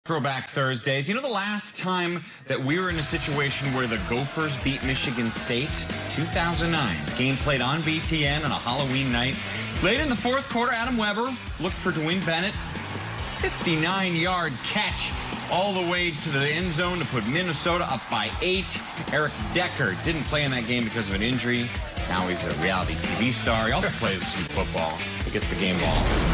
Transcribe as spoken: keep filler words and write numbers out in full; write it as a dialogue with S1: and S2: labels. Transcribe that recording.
S1: Throwback Thursdays. You know the last time that we were in a situation where the Gophers beat Michigan State? two thousand nine. Game played on B T N on a Halloween night. Late in the fourth quarter, Adam Weber looked for Dwayne Bennett. fifty-nine yard catch all the way to the end zone to put Minnesota up by eight. Eric Decker didn't play in that game because of an injury. Now he's a reality T V star. He also plays some football. He gets the game ball.